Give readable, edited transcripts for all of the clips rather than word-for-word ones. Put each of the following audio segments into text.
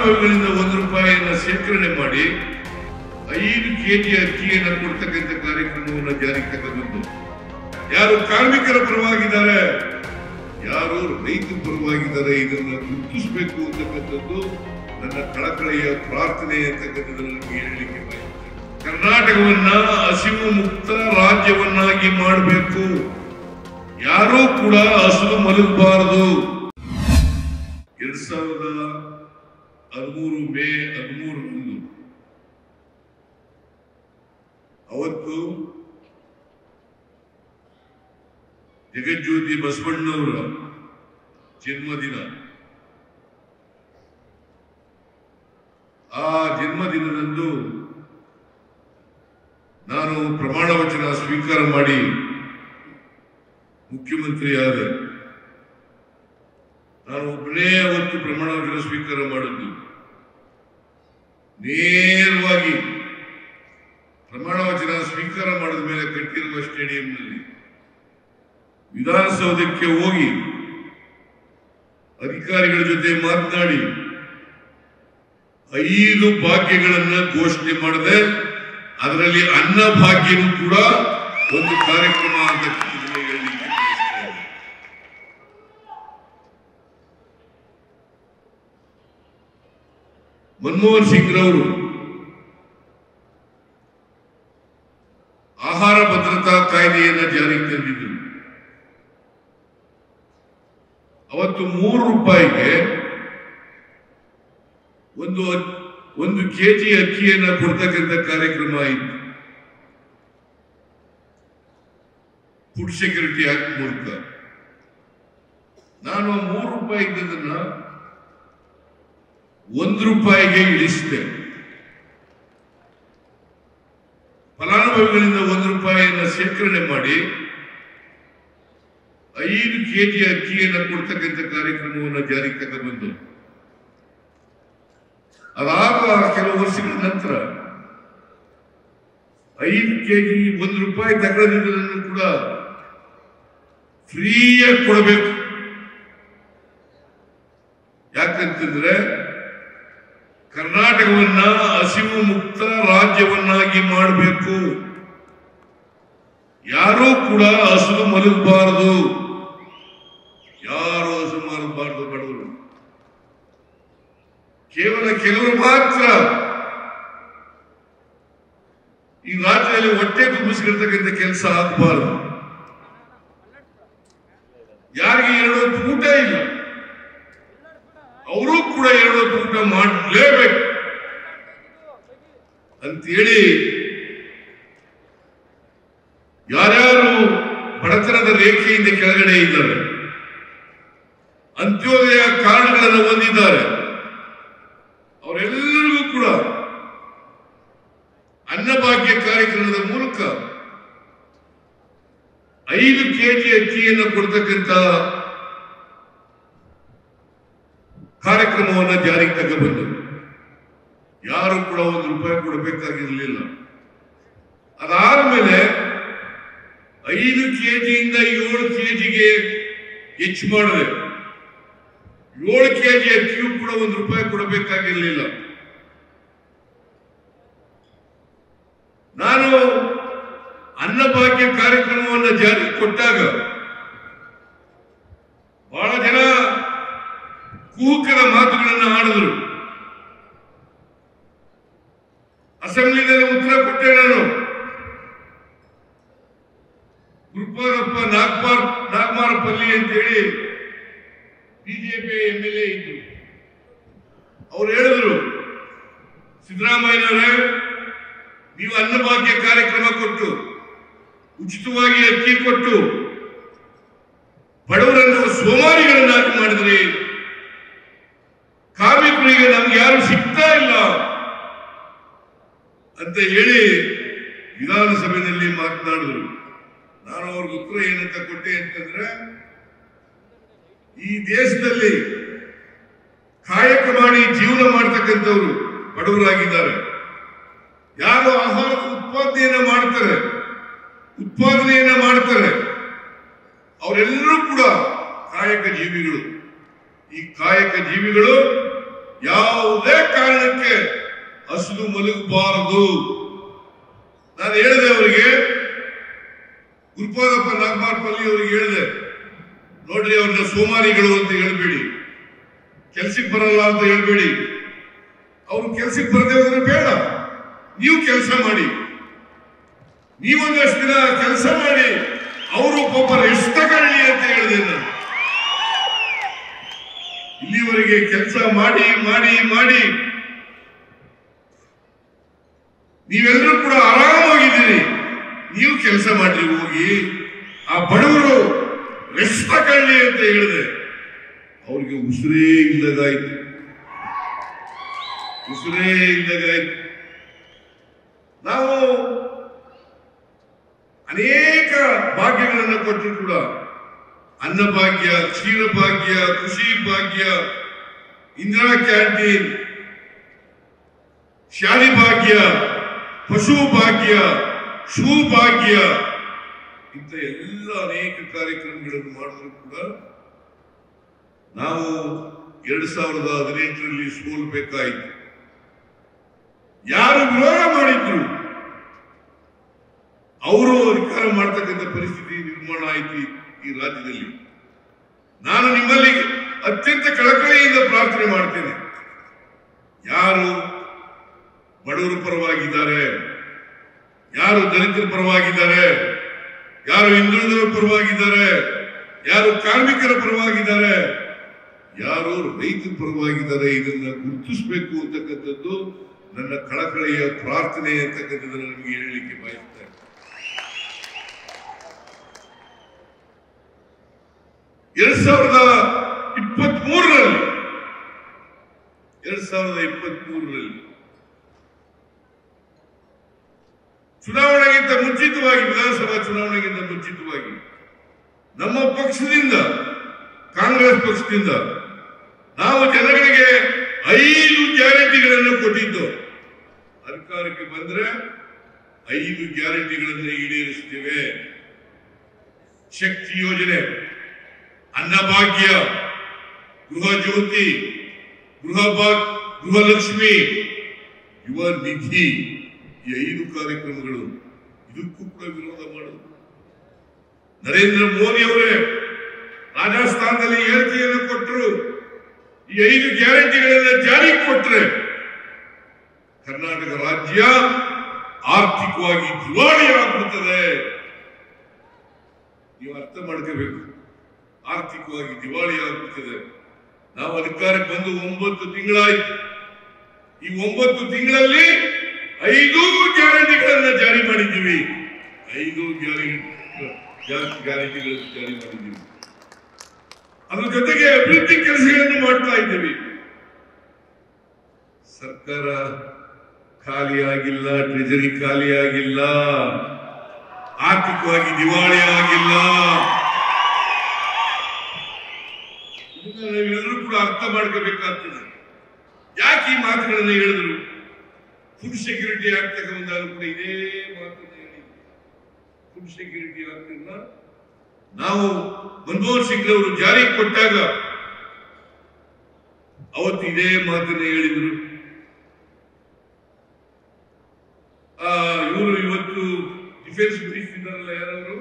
ಫಲಾನುಭವಿಗಳಿಂದ ₹1 ಶೇಖರಣೆ ಮಾಡಿ 5 kg ಅಕ್ಕಿಯನ್ನು ಕೊಡ್ತಕ್ಕಂಥ ಕಾರ್ಯಕ್ರಮವನ್ನು ಜಾರಿಗೆ ತಗೊಂಡು ಯಾರು ಕಾರ್ಮಿಕರ ಪರವಾಗಿದ್ದಾರೆ, ಯಾರು ರೈತ ಪರವಾಗಿದ್ದಾರೆ, ಇದನ್ನು ಗುರುತಿಸಬೇಕು ಅಂತಕ್ಕಂಥದ್ದು ನನ್ನ ಕಳಕಳಿಯ ಪ್ರಾರ್ಥನೆ ಅಂತಕ್ಕಂಥದ್ದನ್ನು ಹೇಳಲಿಕ್ಕೆ ಬಯಸ್ತೇನೆ. ಕರ್ನಾಟಕವನ್ನ ಹಸಿವು ಮುಕ್ತ ರಾಜ್ಯವನ್ನಾಗಿ ಮಾಡಬೇಕು. ಯಾರೂ ಕೂಡ ಹಸಿವು ಮಲಗಬಾರದು. 2013 ಮೇ 13ರಂದು ಅವತ್ತು ಜಗಜ್ಯೋತಿ ಬಸವಣ್ಣವರ ಜನ್ಮದಿನ. ಆ ಜನ್ಮದಿನದಂದು ನಾನು ಪ್ರಮಾಣ ವಚನ ಸ್ವೀಕಾರ ಮಾಡಿ ಮುಖ್ಯಮಂತ್ರಿ ಆದೆ. ನಾನು ಒಬ್ಬನೇ ಅವತ್ತು ಪ್ರಮಾಣ ವಚನ ಸ್ವೀಕಾರ ಮಾಡಿದ್ದು. ನೇರವಾಗಿ ಪ್ರಮಾಣ ವಚನ ಸ್ವೀಕಾರ ಮಾಡಿದ ಮೇಲೆ ಕಟ್ಟಿರುವ ಸ್ಟೇಡಿಯಂನಲ್ಲಿ ವಿಧಾನಸೌಧಕ್ಕೆ ಹೋಗಿ ಅಧಿಕಾರಿಗಳ ಜೊತೆ ಮಾತನಾಡಿ 5 ಭಾಗ್ಯಗಳನ್ನು ಘೋಷಣೆ ಮಾಡಿದೆ. ಅದರಲ್ಲಿ ಅನ್ನ ಭಾಗ್ಯನೂ ಕೂಡ ಒಂದು ಕಾರ್ಯಕ್ರಮ ಅಂತ ಹೇಳಲಿಕ್ಕೆ ಮನಮೋಹನ್ ಸಿಂಗ್ ರವರು ಆಹಾರ ಭದ್ರತಾ ಕಾಯ್ದೆಯನ್ನು ಜಾರಿಗೆ ತಂದಿದ್ದರು. ಅವತ್ತು ₹3ಗೆ ಒಂದು ಕೆಜಿ ಅಕ್ಕಿಯನ್ನು ಕೊಡ್ತಕ್ಕಂಥ ಕಾರ್ಯಕ್ರಮ ಇತ್ತು. ಫುಡ್ ಸೆಕ್ಯೂರಿಟಿ ಆಕ್ಟ್ ಮೂಲಕ ನಾನು ₹3 ಇದ್ದದನ್ನ ₹1ಗೆ ಇಳಿಸಿದೆ. ಫಲಾನುಭವಿಗಳಿಂದ ₹1 ಶೇಖರಣೆ ಮಾಡಿ 5 kg ಅಕ್ಕಿಯನ್ನು ಕೊಡ್ತಕ್ಕಂಥ ಕಾರ್ಯಕ್ರಮವನ್ನು ಜಾರಿಗೆ ತಗೊಂಡು ಅದಾದ ಕೆಲವು ವರ್ಷಗಳ ನಂತರ 5 kg ₹1 ತಗೊಳ್ಳೋದನ್ನು ಕೂಡ ಫ್ರೀಯಾಗಿ ಕೊಡಬೇಕು. ಯಾಕಂತಂದ್ರೆ ಕರ್ನಾಟಕವನ್ನ ಹಸಿವು ಮುಕ್ತ ರಾಜ್ಯವನ್ನಾಗಿ ಮಾಡಬೇಕು. ಯಾರೂ ಕೂಡ ಹಸಿವು ಮಲಗಬಾರದು. ಯಾರು ಹಸಿವು ಮಲಗಬಾರದು. ಬಡವರು ಕೇವಲ ಕೆಲವರು ಮಾತ್ರ ಈ ರಾಜ್ಯದಲ್ಲಿ ಹೊಟ್ಟೆ ತುಂಬಿಸಿರ್ತಕ್ಕಂಥ ಕೆಲಸ ಆಗಬಾರದು. ಯಾರಿಗೆ 2 ಹೊತ್ತು ಊಟ ಇಲ್ಲ ಅವರು ಕೂಡ 2 ಹೊತ್ತು ಊಟ ಮಾಡಲೇಬೇಕು ಅಂತೇಳಿ ಯಾರ್ಯಾರು ಬಡತನದ ರೇಖೆಯಿಂದ ಕೆಳಗಡೆ ಇದ್ದಾರೆ, ಅಂತ್ಯೋದಯ ಕಾರ್ಡ್ಗಳನ್ನು ಹೊಂದಿದ್ದಾರೆ, ಅವರೆಲ್ಲರಿಗೂ ಕೂಡ ಅನ್ನಭಾಗ್ಯ ಕಾರ್ಯಕ್ರಮದ ಮೂಲಕ 5 kg ಅಕ್ಕಿಯನ್ನು ಕೊಡ್ತಕ್ಕಂಥ ಕಾರ್ಯಕ್ರಮವನ್ನು ಜಾರಿಗೆ ತಗೊಂಡು ಯಾರು ಕೂಡ ₹1 ಕೊಡಬೇಕಾಗಿರಲಿಲ್ಲ. ಅದಾದ ಮೇಲೆ 5 kgಯಿಂದ 7 kgಗೆ ಹೆಚ್ಚು ಮಾಡಿದೆ. 7 kg ಅಕ್ಕಿಯೂ ಕೂಡ ₹1 ಕೊಡಬೇಕಾಗಿರಲಿಲ್ಲ. ನಾನು ಅನ್ನಭಾಗ್ಯ ಕಾರ್ಯಕ್ರಮವನ್ನು ಜಾರಿಗೆ ಕೊಟ್ಟಾಗ ಬಹಳ ಜನ ಕೂಕದ ಮಾತುಗಳನ್ನು ಆಡಿದ್ರು. ಅಸೆಂಬ್ಲಿನಲ್ಲಿ ಉತ್ತರ ಕೊಟ್ಟೆ ನಾನು. ಗುರುಪಾದಪ್ಪ ನಾಗಮಾರಪಲ್ಲಿ ಅಂತೇಳಿ ಬಿಜೆಪಿ MLA ಇದ್ರು. ಅವ್ರು ಹೇಳಿದ್ರು, ಸಿದ್ದರಾಮಯ್ಯನವರೇ, ನೀವು ಅನ್ನಭಾಗ್ಯ ಕಾರ್ಯಕ್ರಮ ಕೊಟ್ಟು ಉಚಿತವಾಗಿ ಅಕ್ಕಿ ಕೊಟ್ಟು ಬಡವರನ್ನು ಸೋಮಾರಿಗಳನ್ನಾಗಿ ಮಾಡಿದ್ರಿ. ಕಾರ್ಮಿಕರಿಗೆ ನಮ್ಗೆ ಯಾರು ಸಿಗ್ತಾ ಇಲ್ಲ ಅಂತ ಹೇಳಿ ವಿಧಾನಸಭೆಯಲ್ಲಿ ಮಾತನಾಡಿದ್ರು. ನಾನು ಅವ್ರಿಗೆ ಉತ್ತರ ಏನಂತ ಕೊಟ್ಟೆ ಅಂತಂದ್ರೆ, ಈ ದೇಶದಲ್ಲಿ ಕಾಯಕ ಮಾಡಿ ಜೀವನ ಮಾಡ್ತಕ್ಕಂಥವ್ರು ಬಡವರಾಗಿದ್ದಾರೆ. ಯಾರು ಆಹಾರದ ಉತ್ಪಾದನೆಯನ್ನ ಮಾಡ್ತಾರೆ ಅವರೆಲ್ಲರೂ ಕೂಡ ಕಾಯಕ ಜೀವಿಗಳು. ಈ ಕಾಯಕ ಜೀವಿಗಳು ಯಾವುದೇ ಹಸಿದು ಮಲಗಬಾರದು. ನಾನು ಹೇಳಿದೆ ಅವರಿಗೆ, ಗುರುಪಾದಪ್ಪ ನಾಗಮಾರ್ಪಲ್ಲಿ ಅವರಿಗೆ ಹೇಳಿದೆ, ನೋಡ್ರಿ ಅವ್ರನ್ನ ಸೋಮಾರಿಗಳು ಅಂತ ಹೇಳ್ಬೇಡಿ, ಕೆಲ್ಸಕ್ಕೆ ಬರಲ್ಲ ಅಂತ ಹೇಳ್ಬೇಡಿ. ಅವ್ರು ಕೆಲ್ಸಕ್ಕೆ ಬರದೆ ಹೋದ್ರೆ ಬೇಡ, ನೀವು ಕೆಲಸ ಮಾಡಿ, ನೀವೊಂದಷ್ಟು ದಿನ ಕೆಲಸ ಮಾಡಿ, ಅವರು ಪಾಪ ರೆಸ್ಟ್ ತಗೊಳ್ಳಿ ಅಂತ ಹೇಳಿದೆ ನಾನು. ಇಲ್ಲಿವರೆಗೆ ಕೆಲಸ ಮಾಡಿ ಮಾಡಿ ಮಾಡಿ ನೀವೆಲ್ಲರೂ ಕೂಡ ಆರಾಮಾಗಿದ್ದೀರಿ. ನೀವು ಕೆಲಸ ಮಾಡ್ರಿ, ಹೋಗಿ ಆ ಬಡವರು ರೆಸ್ಟ್ ತಗೊಳ್ಳಿ ಅಂತ ಹೇಳಿದೆ. ಅವ್ರಿಗೆ ಉಸಿರೇ ಇಲ್ಲದಾಯ್ತು, ಉಸಿರೇ ಇಲ್ಲದಾಯ್ತು. ನಾವು ಅನೇಕ ಭಾಗ್ಯಗಳನ್ನು ಕೊಟ್ಟರು ಕೂಡ, ಅನ್ನಭಾಗ್ಯ, ಕ್ಷೀರಭಾಗ್ಯ, ಕೃಷಿ ಭಾಗ್ಯ, ಇಂದಿರಾ ಕ್ಯಾಂಟೀನ್, ಶಾಲಿ ಭಾಗ್ಯ, ಪಶು ಭಾಗ್ಯ, ಶೂ ಭಾಗ್ಯ, ಇಂಥ ಎಲ್ಲ ಅನೇಕ ಕಾರ್ಯಕ್ರಮಗಳನ್ನು ಮಾಡಿದ್ರು ಕೂಡ ನಾವು 2018ರಲ್ಲಿ ಸೋಲ್ಬೇಕಾಯಿತು. ಯಾರು ವಿರೋಧ ಮಾಡಿದ್ರು ಅವರು ಅಧಿಕಾರ ಮಾಡತಕ್ಕಂಥ ಪರಿಸ್ಥಿತಿ ನಿರ್ಮಾಣ ಆಯಿತು ಈ ರಾಜ್ಯದಲ್ಲಿ. ನಾನು ನಿಮ್ಮಲ್ಲಿ ಅತ್ಯಂತ ಕಳಕಳಿಯಿಂದ ಪ್ರಾರ್ಥನೆ ಮಾಡ್ತೇನೆ, ಯಾರು ಬಡವರ ಪರವಾಗಿದ್ದಾರೆ, ಯಾರು ದಲಿತರ ಪರವಾಗಿದ್ದಾರೆ, ಯಾರು ಹಿಂದುಳಿದವರ ಪರವಾಗಿದ್ದಾರೆ, ಯಾರು ಕಾರ್ಮಿಕರ ಪರವಾಗಿದ್ದಾರೆ, ಯಾರು ರೈತರ ಪರವಾಗಿದ್ದಾರೆ, ಇದನ್ನ ಗುರುತಿಸಬೇಕು ಅಂತಕ್ಕಂಥದ್ದು ನನ್ನ ಕಳಕಳಿಯ ಪ್ರಾರ್ಥನೆ ಅಂತಕ್ಕಂಥದ್ದನ್ನು ನಿಮಗೆ ಹೇಳಲಿಕ್ಕೆ ಬಯಸ್ತೇನೆ. 2023ರಲ್ಲಿ ಚುನಾವಣೆಗಿಂತ ಮುಂಚಿತವಾಗಿ, ವಿಧಾನಸಭಾ ಚುನಾವಣೆಗಿಂತ ಮುಂಚಿತವಾಗಿ ನಮ್ಮ ಪಕ್ಷದಿಂದ, ಕಾಂಗ್ರೆಸ್ ಪಕ್ಷದಿಂದ ನಾವು ಜನಗಳಿಗೆ 5 ಗ್ಯಾರಂಟಿಗಳನ್ನು ಕೊಟ್ಟಿದ್ದು. ಅಧಿಕಾರಕ್ಕೆ ಬಂದ್ರೆ 5 ಗ್ಯಾರಂಟಿಗಳನ್ನು ಈಡೇರಿಸುತ್ತೇವೆ. ಶಕ್ತಿ ಯೋಜನೆ, ಅನ್ನಭಾಗ್ಯ, ಗೃಹ ಜ್ಯೋತಿ, ಗೃಹಲಕ್ಷ್ಮಿ, ಯುವ ನಿಧಿ, ಈ 5 ಕಾರ್ಯಕ್ರಮಗಳು. ಇದಕ್ಕೂ ಕೂಡ ವಿರೋಧ ಮಾಡೋದು. ನರೇಂದ್ರ ಮೋದಿ ಅವರೇ ರಾಜಸ್ಥಾನದಲ್ಲಿ ಹೇಳಿಕೆಯನ್ನು ಕೊಟ್ಟರು, ಈ 5 ಗ್ಯಾರಂಟಿಗಳನ್ನ ಜಾರಿಗೆ ಕೊಟ್ಟರೆ ಕರ್ನಾಟಕ ರಾಜ್ಯ ಆರ್ಥಿಕವಾಗಿ ದಿವಾಳಿಯಾಗುತ್ತದೆ. ನೀವು ಅರ್ಥ ಮಾಡ್ಕೋಬೇಕು, ಆರ್ಥಿಕವಾಗಿ ದಿವಾಳಿಯಾಗುತ್ತದೆ. ನಾವು ಅಧಿಕಾರಕ್ಕೆ ಬಂದು 9 ತಿಂಗಳಾಯ್ತು. ಈ 9 ತಿಂಗಳಲ್ಲಿ 5 ಗ್ಯಾರಂಟಿಗಳನ್ನ ಜಾರಿ ಮಾಡಿದ್ದೀವಿ. 5 ಗ್ಯಾರಂಟಿಗಳನ್ನು ಜಾರಿ ಮಾಡಿದ್ದೀವಿ. ಅದ್ರ ಜೊತೆಗೆ ಅಭಿವೃದ್ಧಿ ಕೆಲಸಗಳನ್ನು ಮಾಡ್ತಾ ಇದ್ದೀವಿ. ಸರ್ಕಾರ ಖಾಲಿಯಾಗಿಲ್ಲ, ಟ್ರೆಜರಿ ಖಾಲಿಯಾಗಿಲ್ಲ, ಆರ್ಥಿಕವಾಗಿ ದಿವಾಳಿ ಆಗಿಲ್ಲ. ಇದನ್ನ ನಾವೆಲ್ಲರೂ ಕೂಡ ಅರ್ಥ ಮಾಡ್ಕೋಬೇಕಾಗ್ತದೆ. ಯಾಕೆ ಈ ಮಾತುಗಳನ್ನು ಹೇಳಿದ್ರು? ಫುಡ್ ಸೆಕ್ಯೂರಿಟಿ ಆಕ್ಟ್ ತಗೊಂಡಾಗ ಕೂಡ ಇದೇ ಮಾತನ್ನು ಹೇಳಿ. ಫುಡ್ ಸೆಕ್ಯೂರಿಟಿ ಆಕ್ಟ್ ನಾವು ಮನಮೋಹನ್ ಸಿಂಗ್ ಅವರು ಜಾರಿಗೆ ಕೊಟ್ಟಾಗ ಅವತ್ತು ಇದೇ ಮಾತನ್ನು ಹೇಳಿದ್ರು. ಇವರು ಇವತ್ತು ಡಿಫೆನ್ಸ್ ಮಿನಿಸ್ಟರ್ ಇದ್ದಾರಲ್ಲ, ಯಾರವರು?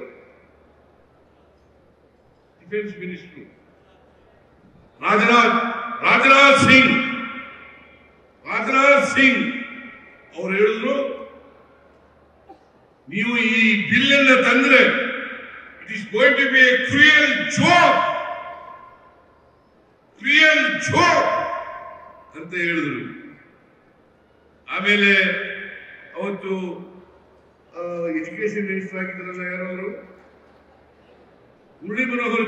ಡಿಫೆನ್ಸ್ ಮಿನಿಸ್ಟರ್ ರಾಜನಾಥ್ ಸಿಂಗ್ ಅವರು ಹೇಳಿದ್ರು, ನೀವು ಈ ಬಿಲ್ ಅನ್ನ ತಂದ್ರೆ it is going to be a cruel joke ಅಂತ ಹೇಳಿದ್ರು. ಆಮೇಲೆ ಅವತ್ತು ಎಜುಕೇಶನ್ ಮಿನಿಸ್ಟರ್ ಆಗಿದ್ದಾರಲ್ಲ, ಯಾರವರು? ಮುರಳಿ ಮನೋಹರ್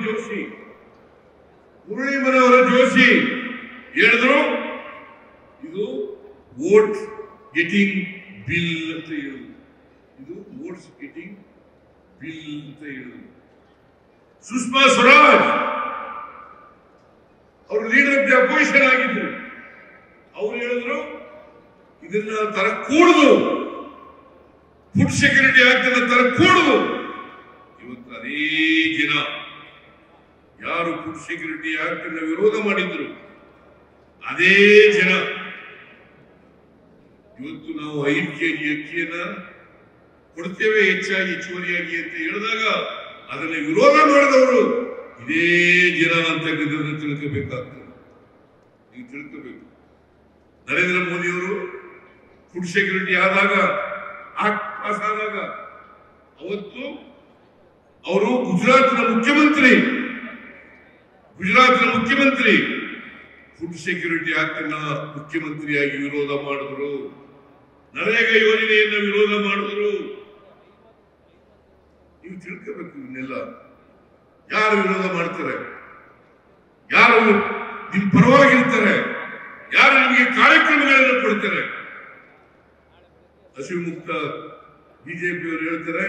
ಜೋಶಿ ಹೇಳಿದ್ರು, ಇದು ವೋಟ್ ಗೆಟಿಂಗ್ ಬಿಲ್ ಅಂತ ಹೇಳಿದ್ರು. ಇದು ವೋಟ್ಸ್ ಗೆಟಿಂಗ್ ಬಿಲ್ ಅಂತ ಹೇಳಿದ್ರು. ಸುಷ್ಮಾ ಸ್ವರಾಜ್ ಅವರು ಲೀಡರ್ ಆಫ್ ದಿ ಅಪೋಸಿಷನ್ ಆಗಿದ್ರು. ಅವರು ಹೇಳಿದ್ರು, ಇದನ್ನ ತರಕೂಡದು, ಫುಡ್ ಸೆಕ್ಯೂರಿಟಿ ಆಕ್ಟ್ ಅನ್ನ ತರಕೂಡದು. ಇವತ್ತು ಅದೇ ಜನ ಯಾರು ಫುಡ್ ಸೆಕ್ಯೂರಿಟಿ ಆಕ್ಟ್ ಅನ್ನ ವಿರೋಧ ಮಾಡಿದ್ರು, ಅದೇ ಜನ ಇವತ್ತು ನಾವು 5 ಕೆಜಿ ಅಕ್ಕಿಯನ್ನ ಕೊಡ್ತೇವೆ ಹೆಚ್ಚುವರಿಯಾಗಿ ಅಂತ ಹೇಳಿದಾಗ ಅದನ್ನ ವಿರೋಧ ಮಾಡಿದವರು ಇದೇ ಜನ ಅಂತಕ್ಕಂಥದ್ದನ್ನು ತಿಳ್ಕೋಬೇಕಾಗ್ತದೆ. ನೀವು ತಿಳ್ಕೋಬೇಕು. ನರೇಂದ್ರ ಮೋದಿಯವರು ಫುಡ್ ಸೆಕ್ಯೂರಿಟಿ ಆದಾಗ ಪಾಸ್ ಆದಾಗ ಅವತ್ತು ಅವರು ಗುಜರಾತ್ನ ಮುಖ್ಯಮಂತ್ರಿ ಫುಡ್ ಸೆಕ್ಯೂರಿಟಿ ಆಕ್ಟ್ ಅನ್ನ ಮುಖ್ಯಮಂತ್ರಿಯಾಗಿ ವಿರೋಧ ಮಾಡಿದ್ರು. ನರೇಗಾ ಯೋಜನೆಯನ್ನ ವಿರೋಧ ಮಾಡಿದ್ರು. ನೀವು ತಿಳ್ಕೋಬೇಕು. ಇವನ್ನೆಲ್ಲ ಯಾರು ವಿರೋಧ ಮಾಡ್ತಾರೆ, ಯಾರು ನಿಮ್ ಪರವಾಗಿರ್ತಾರೆ, ಯಾರು ನಿಮಗೆ ಕಾರ್ಯಕ್ರಮಗಳನ್ನು ಕೊಡ್ತಾರೆ. ಹಸಿವು ಮುಕ್ತ ಬಿಜೆಪಿಯವರು ಹೇಳ್ತಾರೆ,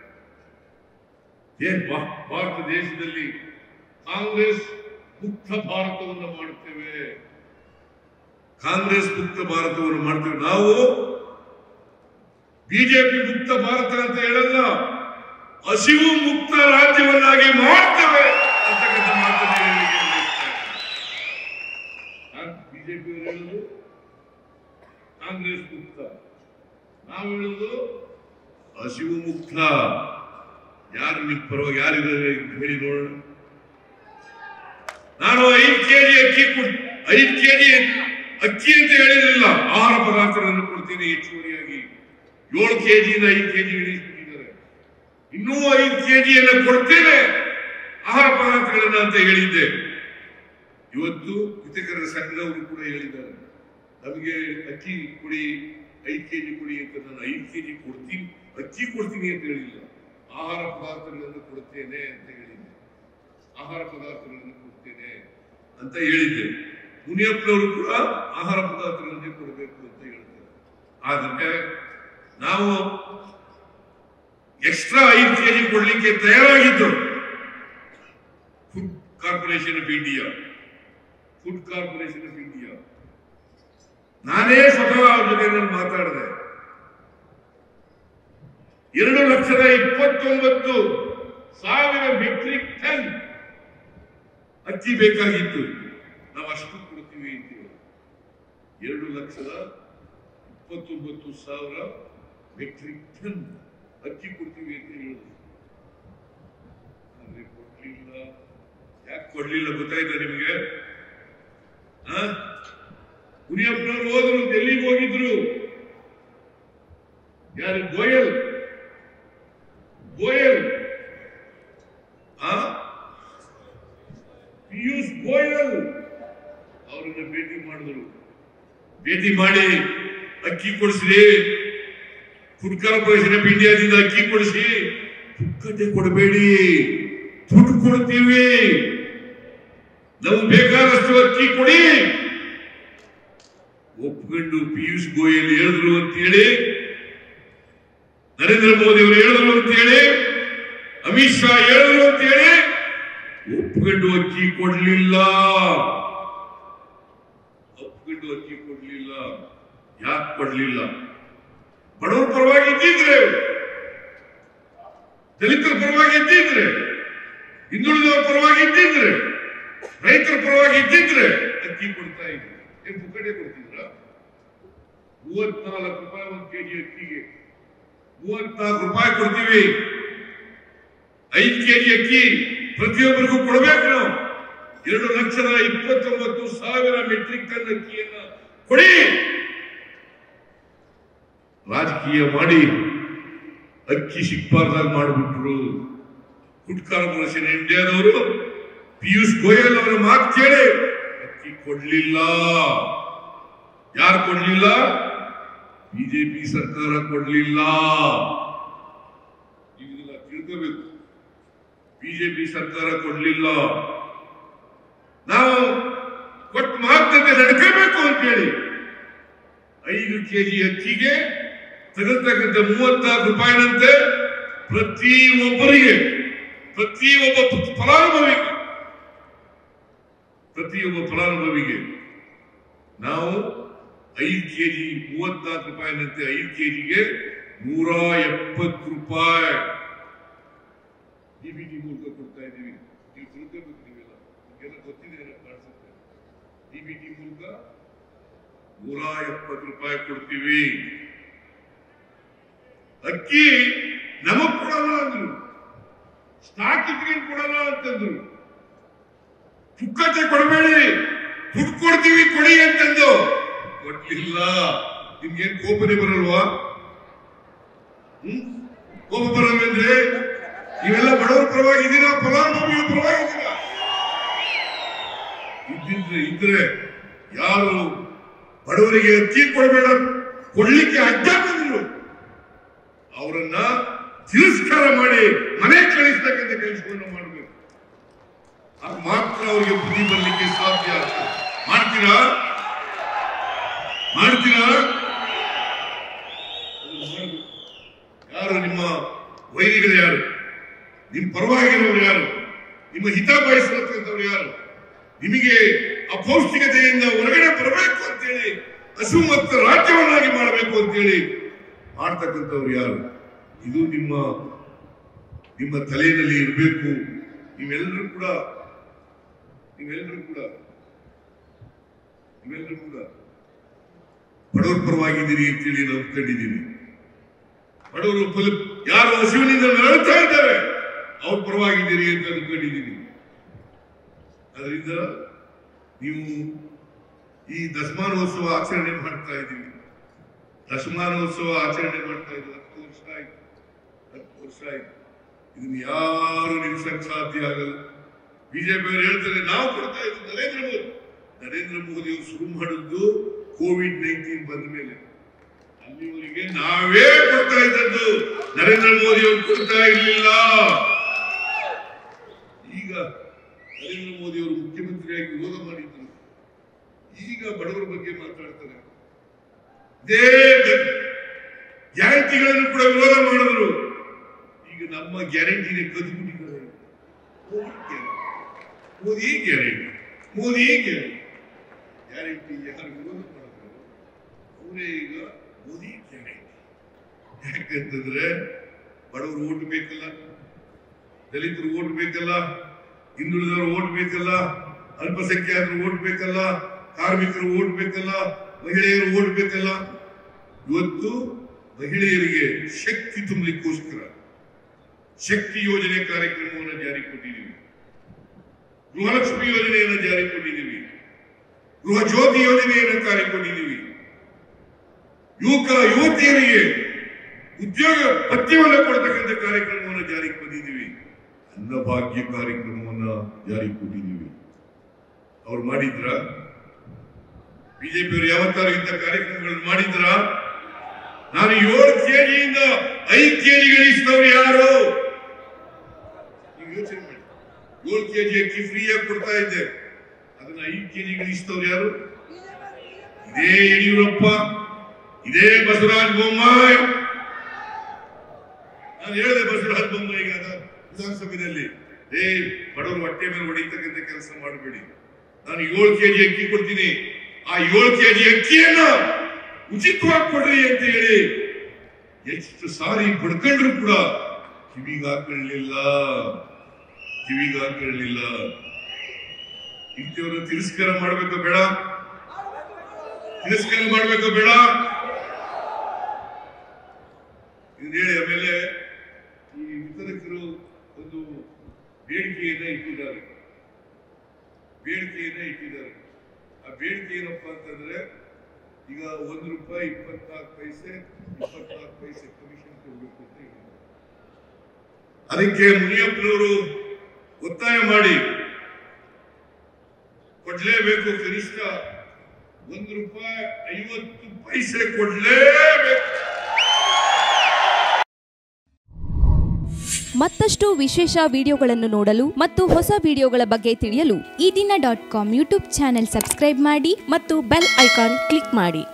ಭಾರತ ದೇಶದಲ್ಲಿ ಕಾಂಗ್ರೆಸ್ ಮುಕ್ತ ಭಾರತವನ್ನು ಮಾಡುತ್ತೇವೆ, ಕಾಂಗ್ರೆಸ್ ಮುಕ್ತ ಭಾರತವನ್ನು ಮಾಡ್ತೇವೆ. ನಾವು ಬಿಜೆಪಿ ಮುಕ್ತ ಭಾರತ ಅಂತ ಹೇಳಲ್ಲ, ಹಸಿವು ಮುಕ್ತ ರಾಜ್ಯವನ್ನಾಗಿ ಮಾಡ್ತೇವೆ ಅಂತಕ್ಕಂಥ ಮಾತನ್ನು ಬಿಜೆಪಿ ಹೇಳುದು ಕಾಂಗ್ರೆಸ್ ಮುಕ್ತ, ನಾವು ಹೇಳುದು ಹಸಿವು ಮುಕ್ತ. ಯಾರು ನಿಮ್ಮ ಪರವಾಗಿ ಯಾರಿದ್ದಾರೆ ಹೇಳಿ ನೋಡೋಣ. ನಾನು 5 ಕೆಜಿ ಅಕ್ಕಿ ಅಂತ ಹೇಳಿರಲಿಲ್ಲ, ಆಹಾರ ಪದಾರ್ಥಗಳನ್ನು ಕೊಡ್ತೀನಿ ಹೆಚ್ಚುವರಿಯಾಗಿ. 7 ಕೆಜಿಯಿಂದ 5 ಕೆಜಿ ಇಳಿಸಿಬಿಟ್ಟಿದ್ದಾರೆ. ಇನ್ನೂ 5 ಕೆಜಿಯನ್ನು ಕೊಡ್ತೇನೆ ಆಹಾರ ಪದಾರ್ಥಗಳನ್ನ ಅಂತ ಹೇಳಿದ್ದೆ. ಇವತ್ತು ಕೃಷಿಕರ ಸಂಘದವರು ಕೂಡ ಹೇಳಿದ್ದಾರೆ, ನಮಗೆ ಅಕ್ಕಿ ಕೊಡಿ, 5 ಕೆಜಿ ಕೊಡಿ ಅಂತ. ನಾನು 5 ಕೆಜಿ ಕೊಡ್ತೀನಿ, ಅಕ್ಕಿ ಕೊಡ್ತೀನಿ ಅಂತ ಹೇಳಿಲ್ಲ, ಆಹಾರ ಪದಾರ್ಥಗಳನ್ನು ಕೊಡ್ತೇನೆ ಅಂತ ಹೇಳಿದ್ದೆ. ಆಹಾರ ಪದಾರ್ಥಗಳನ್ನು ಕೊಡ್ತೇನೆ ಅಂತ ಹೇಳಿದ್ದೆ. ಮುನಿಯಪ್ಪನವರು ಕೂಡ ಆಹಾರ ಪದಾರ್ಥಗಳನ್ನೇ ಕೊಡಬೇಕು ಅಂತ ಹೇಳ್ತಾರೆ. ಆದರೆ ನಾವು ಎಕ್ಸ್ಟ್ರಾ 5 ಕೆಜಿ ಕೊಡ್ಲಿಕ್ಕೆ ತಯಾರಾಗಿದ್ದು ಫುಡ್ ಕಾರ್ಪೊರೇಷನ್ ಆಫ್ ಇಂಡಿಯಾ. ನಾನೇ ಸ್ವತಃ ಅವ್ರ ಜೊತೆ ಮಾತಾಡಿದೆ. 2,29,000 ಮೆಟ್ರಿಕ್ ಟನ್ ಅಕ್ಕಿ ಬೇಕಾಗಿತ್ತು. ನಾವು ಅಷ್ಟು ಕೊಡ್ತೀವಿ ಅಂತ ಹೇಳಿ 2,29,000 ಮೆಟ್ರಿಕ್ ಟನ್ ಅಕ್ಕಿ ಕೊಡ್ತೀವಿ ಅಂತ ಹೇಳಿದ್ರು. ಆದ್ರೆ ಕೊಡ್ಲಿಲ್ಲ. ಯಾಕೆ ಕೊಡ್ಲಿಲ್ಲ ಗೊತ್ತಾಯ್ತಾ ನಿಮಗೆ? ಮುನಿಯಪ್ಪನವರು ಹೋದ್ರು, ಡೆಲ್ಲಿಗೆ ಹೋಗಿದ್ರು. ಯಾರು? ಗೋಯಲ್ ಪಿಯೂಷ್ ಗೋಯಲ್ ಅವರನ್ನ ಭೇಟಿ ಮಾಡಿದ್ರು. ಭೇಟಿ ಮಾಡಿ ಅಕ್ಕಿ ಕೊಡಿಸ್ರಿ, ಫುಡ್ ಕಾರ್ಪೊರೇಷನ್ ಆಫ್ ಇಂಡಿಯಾದಿಂದ ಅಕ್ಕಿ ಕೊಡಿಸಿ, ಪುಕ್ಕಟೆ ಕೊಡಬೇಡಿ, ದುಡ್ಡು ಕೊಡ್ತೀವಿ, ನಮ್ಗೆ ಬೇಕಾದಷ್ಟು ಅಕ್ಕಿ ಕೊಡಿ. ಒಪ್ಕೊಂಡು ಪಿಯೂಷ್ ಗೋಯಲ್ ಹೇಳಿದ್ರು ಅಂತೇಳಿ, ನರೇಂದ್ರ ಮೋದಿ ಅವರು ಹೇಳಿದ್ರು ಅಂತೇಳಿ, ಅಮಿತ್ ಶಾ ಹೇಳಿದ್ರು ಅಂತೇಳಿ ಒಪ್ಕೊಂಡು ಅಕ್ಕಿ ಕೊಡ್ಲಿಲ್ಲ. ಯಾಕೆ ಕೊಡ್ಲಿಲ್ಲ? ಬಡವರ ಪರವಾಗಿ ಇದ್ದಿದ್ರೆ, ದಲಿತರ ಪರವಾಗಿ ಇದ್ದಿದ್ರೆ, ಹಿಂದುಳಿದವರ ಪರವಾಗಿ ಇದ್ದಿದ್ರೆ, ರೈತರ ಪರವಾಗಿ ಇದ್ದಿದ್ರೆ ಅಕ್ಕಿ ಕೊಡ್ತಾ ಇದ್ರು. ಪುಕ್ಕಟೆ ಕೊಡ್ತಿದ್ರ? 34 ರೂಪಾಯಿ 1 ಕೆಜಿ ಅಕ್ಕಿಗೆ, 34 ರೂಪಾಯಿ ಕೊಡ್ತೀವಿ. 5 ಕೆಜಿ ಅಕ್ಕಿ ಪ್ರತಿಯೊಬ್ಬರಿಗೂ ಕೊಡಬೇಕು. ನಾವು 2,29,000 ಮೆಟ್ರಿಕ್ ಟನ್ ಅಕ್ಕಿಯನ್ನ ಕೊಡಿ. ರಾಜಕೀಯ ಮಾಡಿ ಅಕ್ಕಿ ಸಿಕ್ಬಾರ್ದಾಗ ಮಾಡಿಬಿಟ್ರು. ಫುಡ್ ಕಾರ್ಪೊರೇಷನ್ ಇಂಡಿಯಾದವರು ಪಿಯೂಷ್ ಗೋಯಲ್ ಅವರ ಮಾತು ಕೇಳಿ ಅಕ್ಕಿ ಕೊಡ್ಲಿಲ್ಲ. ಯಾರು ಕೊಡ್ಲಿಲ್ಲ? ಬಿಜೆಪಿ ಸರ್ಕಾರ ಕೊಡ್ಲಿಲ್ಲ. ಇದೆಲ್ಲ ತಿಳ್ಕೋಬೇಕು. ಬಿಜೆಪಿ ಸರ್ಕಾರ ಕೊಡ್ಲಿಲ್ಲ. ನಾವು ಕೊಟ್ಟು ಮಾತಂತೆ ನಡ್ಕೋಬೇಕು ಅಂತೇಳಿ 5 ಕೆಜಿ ಅಕ್ಕಿಗೆ ತಗಲ್ತಕ್ಕಂಥ 34 ರೂಪಾಯಿನಂತೆ ಪ್ರತಿಯೊಬ್ಬ ಫಲಾನುಭವಿಗೆ ನಾವು 5 ಕೆಜಿ 34 ರೂಪಾಯಿನಂತೆ 5 ಕೆಜಿಗೆ 170 ರೂಪಾಯಿ ಡಿಬಿಟಿ ಮೂಲಕ ಕೊಡ್ತಾ ಇದ್ದೀವಿ. ನೀವು ತಿಳ್ಕೋಬೇಕು. ನೀವೆಲ್ಲ ಗೊತ್ತಿದೆ ಕಾಣಿಸುತ್ತೆ. ಡಿಬಿಟಿ ಮೂಲಕ 170 ರೂಪಾಯಿ ಕೊಡ್ತೀವಿ. ಅಕ್ಕಿ ನಮಗ್ ಕೊಡಲ್ಲ ಅಂದ್ರು, ಸ್ಟಾಕ್ ಇಟ್ಕೊಂಡು ಕೊಡಲ್ಲ ಅಂತಂದ್ರು. ಪುಕ್ಕಟ್ಟೆ ಕೊಡಬೇಡಿ, ದುಡ್ಡು ಕೊಡ್ತೀವಿ ಕೊಡಿ ಅಂತಂದು ಕೊಡ್ಲಿಲ್ಲ. ನಿಮ್ಗೇನ್ ಕೋಪನೆ ಬರಲ್ವಾ? ಕೋಪ ಬರಲ್ವೇಂದ್ರೆ ನೀವೆಲ್ಲ ಬಡವರ ಪರವಾಗಿದ್ದೀರಾ, ಫಲಾನುಭವಿಗಳ ಪರವಾಗಿದ್ದೀರಾ? ಇದ್ರೆ ಯಾರು ಬಡವರಿಗೆ ಅಕ್ಕಿ ಕೊಡಬೇಡ ಕೊಡ್ಲಿಕ್ಕೆ ಅಡ್ಡ ಬಂದ್ರು ಅವರನ್ನ ತಿರಸ್ಕಾರ ಮಾಡಿ ಮನೆ ಕಳಿಸ್ತಕ್ಕಂಥ ಕೆಲಸವನ್ನು ಮಾಡಬೇಕು. ಆಗ ಮಾತ್ರ ಅವರಿಗೆ ಬುದ್ಧಿ ಬರಲಿಕ್ಕೆ ಸಾಧ್ಯ ಆಗ್ತದೆ. ಮಾಡ್ತೀರಾ? ಯಾರು ನಿಮ್ಮ ವೈರಿಗಳು? ಯಾರು ನಿಮ್ಮ ಪರವಾಗಿರೋರು? ಯಾರು ನಿಮ್ಮ ಹಿತ ಬಯಸತಕ್ಕಂಥವ್ರು? ಯಾರು ನಿಮಗೆ ಅಪೌಷ್ಟಿಕತೆಯಿಂದ ಹೊರಗಡೆ ಬರಬೇಕು ಅಂತೇಳಿ ಹಸುಮುಕ್ತ ರಾಜ್ಯವನ್ನಾಗಿ ಮಾಡಬೇಕು ಅಂತೇಳಿ ಮಾಡ್ತಕ್ಕಂಥವ್ರು ಯಾರು? ಇದು ನಿಮ್ಮ ತಲೆಯಲ್ಲಿ ಇರಬೇಕು. ನೀವೆಲ್ಲರೂ ಕೂಡ ಬಡವರ ಪರವಾಗಿದ್ದೀರಿ ಅಂತೇಳಿ ನಾವು ಕಂಡಿದ್ದೀವಿ. ಬಡವರು ಯಾರು ಹಸಿವಿನಿಂದ ನರಳ್ತಾ ಇದ್ದಾರೆ ಅವ್ರ ಪರವಾಗಿದ್ದೀರಿ ಅಂತ ಅನ್ಕೊಂಡಿದ್ದೀನಿ. ಅದರಿಂದ ನೀವು ಈ ದಶಮಾನೋತ್ಸವ ಆಚರಣೆ ಮಾಡ್ತಾ ಇದ್ದೀವಿ. 10 ವರ್ಷ ಆಯ್ತು. ಇದನ್ನ ಯಾರು ನಿಲ್ಸಕ್ ಸಾಧ್ಯ ಆಗಲ್ಲ. ಬಿಜೆಪಿ ಅವರು ಹೇಳ್ತಾರೆ ನಾವು ಕೊಡ್ತಾ ಇದ್ದು ನರೇಂದ್ರ ಮೋದಿ ಅವರು ಶುರು ಮಾಡಿದ್ದು ಕೋವಿಡ್-19 ಬಂದ ಮೇಲೆ. ಅಲ್ಲಿವರೆಗೆ ನಾವೇ ಕೊಡ್ತಾ ಇದ್ದದ್ದು, ನರೇಂದ್ರ ಮೋದಿ ಅವರು ಕೊಡ್ತಾ ಇರಲಿಲ್ಲ. ಈಗ ನರೇಂದ್ರ ಮೋದಿ ಅವರು ಮುಖ್ಯಮಂತ್ರಿಯಾಗಿ ವಿರೋಧ ಮಾಡಿದ್ರು, ಈಗ ಬಡವರ ಬಗ್ಗೆ ಮಾತಾಡ್ತಾರೆ. ಗ್ಯಾರಂಟಿಗಳನ್ನು ಕೂಡ ವಿರೋಧ ಮಾಡಿದ್ರು. ಈಗ ನಮ್ಮ ಗ್ಯಾರಂಟಿನೇ ಕದಿಬಿಟ್ಟಿದ್ದಾರೆ. ಮೋದಿ ಗ್ಯಾರಂಟಿ ಯಾರು ವಿರೋಧ ಮಾಡಿದ್ರು ಅವರೇ ಈಗ ಮೋದಿ ಗ್ಯಾರಂಟಿ. ಯಾಕಂತಂದ್ರೆ ಬಡವರು ಓಟ್ ಬೇಕಲ್ಲ, ದಲಿತರು ಓಟ್ ಬೇಕಲ್ಲ, ಹಿಂದುಳಿದವರು ಓಟ್ ಬೇಕಲ್ಲ, ಅಲ್ಪಸಂಖ್ಯಾತರು ಓಟ್ ಬೇಕಲ್ಲ, ಕಾರ್ಮಿಕರು ಓಟ್ ಬೇಕಲ್ಲ, ಮಹಿಳೆಯರು ಓಟ್ ಬೇಕಲ್ಲ. ಇವತ್ತು ಮಹಿಳೆಯರಿಗೆ ಶಕ್ತಿ ತುಂಬಲಿಕ್ಕೋಸ್ಕರ ಶಕ್ತಿ ಯೋಜನೆ ಕಾರ್ಯಕ್ರಮವನ್ನು ಜಾರಿ ಕೊಟ್ಟಿದ್ದೀವಿ, ಗೃಹಲಕ್ಷ್ಮಿ ಯೋಜನೆಯನ್ನು ಜಾರಿ ಕೊಟ್ಟಿದ್ದೀವಿ, ಗೃಹ ಜ್ಯೋತಿ ಯೋಜನೆಯನ್ನು ಕಾರ್ಯಕೊಂಡಿದ್ದೀವಿ, ಯುವತಿಯರಿಗೆ ಉದ್ಯೋಗ ಪತ್ಯವನ್ನು ಕೊಡ್ತಕ್ಕಂಥ ಕಾರ್ಯಕ್ರಮವನ್ನು ಜಾರಿ ಕೊಟ್ಟಿದ್ದೀವಿ, ಅನ್ನಭಾಗ್ಯ ಕಾರ್ಯಕ್ರಮವನ್ನ ಜಾರಿ ಕೊಟ್ಟಿದ್ದೀವಿ. ಅವ್ರು ಮಾಡಿದ್ರ? ಬಿಜೆಪಿಯವರು ಯಾವತ್ತಾರು ಇಂಥ ಕಾರ್ಯಕ್ರಮಗಳನ್ನು ಮಾಡಿದ್ರ? ನಾನು 7 ಕೆಜಿಯಿಂದ 5 ಕೆಜಿಗೆ ಇಳಿಸಿದವರು ಯಾರು? ಯೋಚನೆ ಮಾಡಿ. 7 ಕೆಜಿ ಅಕ್ಕಿ ಫ್ರೀಯಾಗಿ ಕೊಡ್ತಾ ಇದ್ದೆ, ಅದನ್ನ 5 ಕೆಜಿಗೆ ಇಳಿಸಿದವರು ಯಾರು? ಇದೇ ಯಡಿಯೂರಪ್ಪ, ಇದೇ ಬಸವರಾಜ ಬೊಮ್ಮಾಯಿ. ನಾನು ಹೇಳಿದೆ ಬಸವರಾಜ ಬೊಮ್ಮಾಯಿಗೆ ವಿಧಾನಸಭೆಯಲ್ಲಿ, ಬಡವರು ಹೊಟ್ಟೆ ಮೇಲೆ ಹೊಡಿತಕ್ಕಂಥ ಕೆಲಸ ಮಾಡಬೇಡಿ, ನಾನು 7 ಕೆಜಿ ಅಕ್ಕಿ ಕೊಡ್ತೀನಿ, ಆ 7 ಕೆಜಿ ಅಕ್ಕಿಯನ್ನ ಉಚಿತವಾಗಿ ಕೊಡ್ರಿ ಅಂತ ಹೇಳಿ ಎಷ್ಟು ಸಾರಿ ಪಡ್ಕೊಂಡ್ರು ಕೂಡ ಕಿವಿಗೆ ಹಾಕೊಳ್ಳಲಿಲ್ಲ. ಇಂಥವ್ರು ತಿರಸ್ಕಾರ ಮಾಡ್ಬೇಕೋ ಬೇಡ? ಇದನ್ನ ಹೇಳಿ ಆಮೇಲೆ ಈ ವಿತರಕರು ಒಂದು ಬೇಡಿಕೆಯನ್ನ ಇಟ್ಟಿದ್ದಾರೆ. ಆ ಬೇಡಿಕೆ ಏನಪ್ಪಾ ಅಂತಂದ್ರೆ, ಈಗ ₹1 24 ಪೈಸೆ ಕಮಿಷನ್ ಕೊಡಬೇಕು ಅಂತ ಹೇಳಿದ್ದಾರೆ. ಅದಕ್ಕೆ ಮುನಿಯಪ್ಪನವರು ಒತ್ತಾಯ ಮಾಡಿ ಕೊಡ್ಲೇಬೇಕು, ಕನಿಷ್ಠ ₹1.50 ಕೊಡ್ಲೇಬೇಕು. ಮತ್ತಷ್ಟು ವಿಶೇಷ ವಿಡಿಯೋಗಳನ್ನು ನೋಡಲು ಮತ್ತು ಹೊಸ ವಿಡಿಯೋಗಳ ಬಗ್ಗೆ ತಿಳಿಯಲು eDina.com ಯೂಟ್ಯೂಬ್ ಚಾನೆಲ್ ಸಬ್ಸ್ಕ್ರೈಬ್ ಮಾಡಿ ಮತ್ತು ಬೆಲ್ ಐಕಾನ್ ಕ್ಲಿಕ್ ಮಾಡಿ.